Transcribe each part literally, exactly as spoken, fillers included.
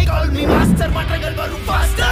They call me master, matragal varum faster.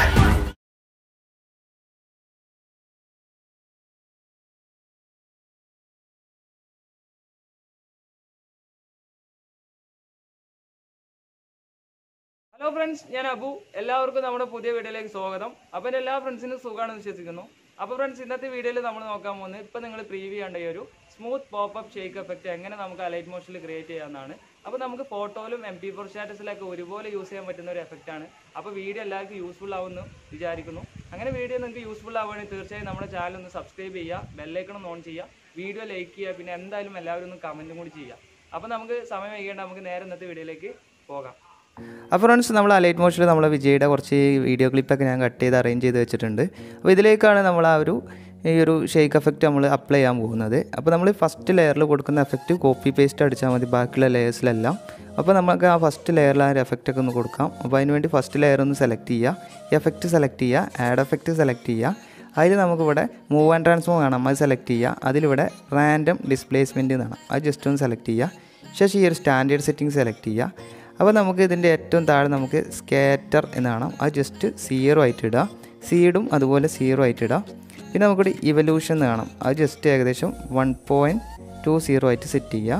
Hello friends, ഞാൻ അബു. എല്ലാവർക്കും നമ്മുടെ പുതിയ വീഡിയോയിലേക്ക് സ്വാഗതം. അപ്പോൾ എല്ലാ ഫ്രണ്ട്സിനും സുഖമാണെന്ന് വിശ്വസിക്കുന്നു. അപ്പോൾ ഫ്രണ്ട്സ്, ഇന്നത്തെ വീഡിയോയിൽ നമ്മൾ നോക്കാൻ പോകുന്നത് ഇപ്പോൾ നിങ്ങൾ പ്രീവ്യൂ കണ്ട ഈ ഒരു സ്മൂത്ത് പോപ്പപ്പ് ഷേക്ക് എഫക്റ്റ് എങ്ങനെ നമുക്ക് അലൈറ്റ് മോഷനിൽ ക്രിയേറ്റ് ചെയ്യാമെന്നാണ്. അപ്പോൾ നമുക്ക് ഫോട്ടോയിലും എം പി ഫോർ സ്റ്റാറ്റസിലൊക്കെ ഒരുപോലെ യൂസ് ചെയ്യാൻ പറ്റുന്ന ഒരു എഫക്റ്റാണ്. അപ്പോൾ വീഡിയോ എല്ലാവർക്കും യൂസ്ഫുൾ ആവുമെന്ന് വിചാരിക്കുന്നു. അങ്ങനെ വീഡിയോ നിങ്ങൾക്ക് യൂസ്ഫുൾ ആവുകയാണെങ്കിൽ തീർച്ചയായും നമ്മുടെ ചാനൽ ഒന്ന് സബ്സ്ക്രൈബ് ചെയ്യുക, ബെല്ലൈക്കൺ ഓൺ ചെയ്യുക, വീഡിയോ ലൈക്ക് ചെയ്യുക, പിന്നെ എന്തായാലും എല്ലാവരും ഒന്ന് കമൻറ്റും കൂടി ചെയ്യുക. അപ്പോൾ നമുക്ക് സമയം വൈകേണ്ട, നമുക്ക് നേരെ ഇന്നത്തെ വീഡിയോയിലേക്ക് പോകാം. അപ്പോൾ ഫ്രണ്ട്സ്, നമ്മൾ അലൈറ്റ് മോഷനിൽ നമ്മളെ വിജയുടെ കുറച്ച് വീഡിയോ ക്ലിപ്പൊക്കെ ഞാൻ കട്ട് ചെയ്ത് അറേഞ്ച് ചെയ്ത് വെച്ചിട്ടുണ്ട്. അപ്പോൾ ഇതിലേക്കാണ് നമ്മൾ ആ ഒരു ഈ ഒരു ഷേക്ക് എഫക്റ്റ് നമ്മൾ അപ്ലൈ ചെയ്യാൻ പോകുന്നത്. അപ്പോൾ നമ്മൾ ഫസ്റ്റ് ലെയറിൽ കൊടുക്കുന്ന എഫക്റ്റ് കോപ്പി പേസ്റ്റ് അടിച്ചാൽ മതി ബാക്കിയുള്ള ലെയേഴ്സിലെല്ലാം. അപ്പോൾ നമുക്ക് ആ ഫസ്റ്റ് ലെയറിൽ ആ ഒരു എഫക്റ്റൊക്കെ ഒന്ന് കൊടുക്കാം. അപ്പോൾ അതിനുവേണ്ടി ഫസ്റ്റ് ലെയർ ഒന്ന് സെലക്ട് ചെയ്യുക, എഫക്റ്റ് സെലക്ട് ചെയ്യുക, ആഡ് എഫക്റ്റ് സെലക്ട് ചെയ്യുക. അതിൽ നമുക്കിവിടെ മൂവ് ആൻഡ് ട്രാൻസ്ഫോം കാണാം, അത് സെലക്ട് ചെയ്യുക. അതിലിവിടെ റാൻഡം ഡിസ്പ്ലേസ്മെൻറ്റ് എന്നാണ്, അത് ജസ്റ്റ് ഒന്ന് സെലക്ട് ചെയ്യുക. ശേഷം ഈ ഒരു സ്റ്റാൻഡേർഡ് സെറ്റിംഗ് സെലക്ട് ചെയ്യുക. അപ്പോൾ നമുക്ക് ഇതിൻ്റെ ഏറ്റവും താഴെ നമുക്ക് സ്കാറ്റർ എന്നാണ്, അത് ജസ്റ്റ് സീറോ ആയിട്ട് ഇടുക. സീഡും അതുപോലെ സീറോ ആയിട്ട് ഇടുക. പിന്നെ നമുക്കിവിടെ ഇവല്യൂഷൻ എന്ന് കാണാം, അത് ജസ്റ്റ് ഏകദേശം വൺ പോയിൻറ്റ് ടു സീറോ ആയിട്ട് സെറ്റ് ചെയ്യുക.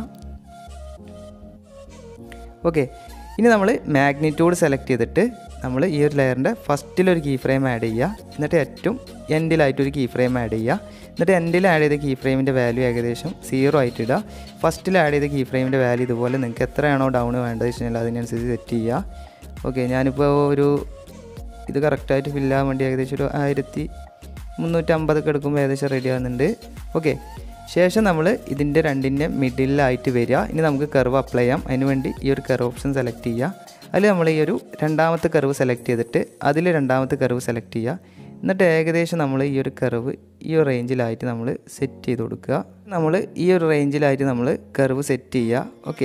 ഓക്കെ, ഇനി നമ്മൾ മാഗ്നിറ്റ്യൂഡ് സെലക്ട് ചെയ്തിട്ട് നമ്മൾ ഈ ഒരു ലെയറിൻ്റെ ഫസ്റ്റിലൊരു കീ ഫ്രെയിം ആഡ് ചെയ്യുക. എന്നിട്ട് ഏറ്റവും എൻഡിലായിട്ടൊരു കീ ഫ്രെയിം ആഡ് ചെയ്യുക. എന്നിട്ട് എൻഡിൽ ആഡ് ചെയ്ത കീ ഫ്രെയിമിൻ്റെ വാല്യൂ ഏകദേശം സീറോ ആയിട്ട് ഇടുക. ഫസ്റ്റിൽ ആഡ് ചെയ്ത കീ ഫ്രെയിമിൻ്റെ വാല്യൂ ഇതുപോലെ നിങ്ങൾക്ക് എത്രയാണോ ഡൗൺ വേണ്ടത് വെച്ച് കഴിഞ്ഞാൽ അതിനനുസരിച്ച് സെറ്റ് ചെയ്യുക. ഓക്കെ, ഞാനിപ്പോൾ ഒരു ഇത് കറക്റ്റായിട്ട് ഫില്ലാകാൻ വേണ്ടി ഏകദേശം ഒരു ആയിരത്തി മുന്നൂറ്റമ്പതൊക്കെ എടുക്കുമ്പോൾ ഏകദേശം റെഡി ആകുന്നുണ്ട്. ഓക്കെ, ശേഷം നമ്മൾ ഇതിൻ്റെ രണ്ടിൻ്റെ മിഡിലായിട്ട് വരിക. ഇനി നമുക്ക് കർവ് അപ്ലൈ ചെയ്യാം. അതിന് വേണ്ടി ഈ ഒരു കർവ് ഓപ്ഷൻ സെലക്ട് ചെയ്യുക. അതിൽ നമ്മൾ ഈ ഒരു രണ്ടാമത്തെ കർവ് സെലക്ട് ചെയ്തിട്ട് അതിൽ രണ്ടാമത്തെ കർവ് സെലക്ട് ചെയ്യുക. എന്നിട്ട് ഏകദേശം നമ്മൾ ഈ ഒരു കർവ് ഈ ഒരു റേഞ്ചിലായിട്ട് നമ്മൾ സെറ്റ് ചെയ്ത് കൊടുക്കുക. നമ്മൾ ഈ ഒരു റേഞ്ചിലായിട്ട് നമ്മൾ കർവ് സെറ്റ് ചെയ്യുക. ഓക്കെ,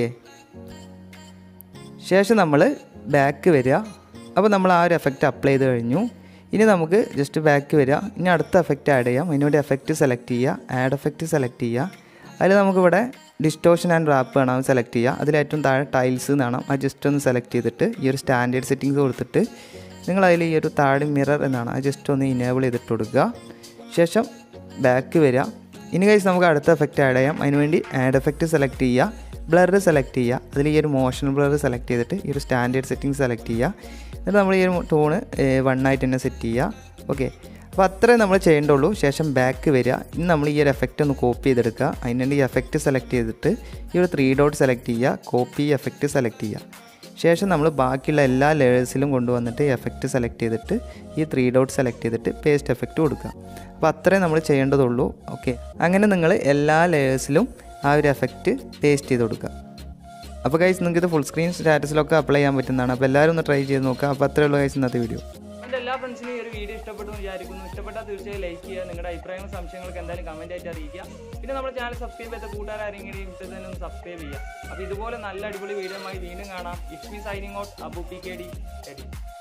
ശേഷം നമ്മൾ ബാക്ക് വരിക. അപ്പോൾ നമ്മൾ ആ ഒരു എഫക്റ്റ് അപ്ലൈ ചെയ്ത് കഴിഞ്ഞു. ഇനി നമുക്ക് ജസ്റ്റ് ബാക്ക് വരിക. ഇനി അടുത്ത എഫക്റ്റ് ആഡ് ചെയ്യാം. അതിനുവേണ്ടി എഫക്റ്റ് സെലക്ട് ചെയ്യുക, ആഡ് എഫക്റ്റ് സെലക്ട് ചെയ്യുക. അതിൽ നമുക്കിവിടെ ഡിസ്റ്റോഷൻ ആൻഡ് റാപ്പ് വേണം സെലക്ട് ചെയ്യുക. അതിലേറ്റവും താഴെ ടൈൽസ് എന്നാണ്, അത് ജസ്റ്റ് ഒന്ന് സെലക്ട് ചെയ്തിട്ട് ഈ ഒരു സ്റ്റാൻഡേർഡ് സെറ്റിങ്സ് കൊടുത്തിട്ട് നിങ്ങൾ അതിൽ ഈ ഒരു താഴെ മിറർ എന്നാണ്, അത് ജസ്റ്റ് ഒന്ന് ഇനേബിൾ ചെയ്തിട്ട് കൊടുക്കുക. ശേഷം ബാക്ക് വരിക. ഇനി കഴിച്ച് നമുക്ക് അടുത്ത എഫക്റ്റ് ആഡ് ചെയ്യാം. അതിനുവേണ്ടി ആഡ് എഫക്റ്റ് സെലക്ട് ചെയ്യുക, ബ്ലർ സെലക്ട് ചെയ്യുക. അതിൽ ഈ ഒരു മോഷൻ ബ്ലർ സെലക്ട് ചെയ്തിട്ട് ഈ ഒരു സ്റ്റാൻഡേർഡ് സെറ്റിംഗ് സെലക്ട് ചെയ്യുക. എന്നിട്ട് നമ്മൾ ഈ ഒരു ടോണ് വൺ ആയിട്ട് തന്നെ സെറ്റ് ചെയ്യുക. ഓക്കെ, അപ്പോൾ അത്രേ നമ്മൾ ചെയ്യേണ്ടുള്ളൂ. ശേഷം ബാക്ക് വരിക. ഇനി നമ്മൾ ഈ ഒരു എഫക്റ്റ് ഒന്ന് കോപ്പി ചെയ്തെടുക്കുക. അതിനുവേണ്ടി ഈ എഫക്റ്റ് സെലക്ട് ചെയ്തിട്ട് ഈ ഒരു ത്രീ ഡോട്ട് സെലക്ട് ചെയ്യുക, കോപ്പി എഫക്റ്റ് സെലക്ട് ചെയ്യുക. ശേഷം നമ്മൾ ബാക്കിയുള്ള എല്ലാ ലെയേഴ്സിലും കൊണ്ടുവന്നിട്ട് എഫക്റ്റ് സെലക്ട് ചെയ്തിട്ട് ഈ ത്രീ ഡോട്ട് സെലക്ട് ചെയ്തിട്ട് പേസ്റ്റ് എഫക്റ്റ് കൊടുക്കുക. അപ്പോൾ അത്രേ നമ്മൾ ചെയ്യേണ്ടതുള്ളൂ. ഓക്കെ, അങ്ങനെ നിങ്ങൾ എല്ലാ ലെയേഴ്സിലും ആ ഒരു എഫക്റ്റ് പേസ്റ്റ് ചെയ്ത് കൊടുക്കുക. അപ്പോൾ ഗൈസ്, നിങ്ങൾക്ക് ഇത് ഫുൾ സ്ക്രീൻ സ്റ്റാറ്റസിലൊക്കെ അപ്ലൈ ചെയ്യാൻ പറ്റുന്നതാണ്. അപ്പോൾ എല്ലാവരും ഒന്ന് ട്രൈ ചെയ്ത് നോക്കുക. അപ്പോൾ അത്രേ ഉള്ളൂ ഗൈസ് ഇന്നത്തെ വീഡിയോ. എൻ്റെ എല്ലാ ഫ്രണ്ട്സിനും ഈ ഒരു വീഡിയോ ഇഷ്ടപ്പെട്ടു എന്ന് വിചാരിക്കുന്നു. ഇഷ്ടപ്പെട്ടാൽ തീർച്ചയായും ലൈക്ക് ചെയ്യുക, നിങ്ങളുടെ അഭിപ്രായങ്ങളും സംശയങ്ങളൊക്കെ എന്തായാലും കമൻറ്റ് ആയിട്ട് അറിയിക്കുക. പിന്നെ നമ്മുടെ ചാനൽ സബ്സ്ക്രൈബ് ചെയ്ത കൂട്ടുകാരെങ്കിലും ഇഷ്ടം തന്നെ ഒന്ന് സബ്സ്ക്രൈബ് ചെയ്യുക. അപ്പോൾ ഇതുപോലെ നല്ല അടിപൊളി വീഡിയോ ആയി വീണ്ടും കാണാം. It's me signing out, Abu P K D AD.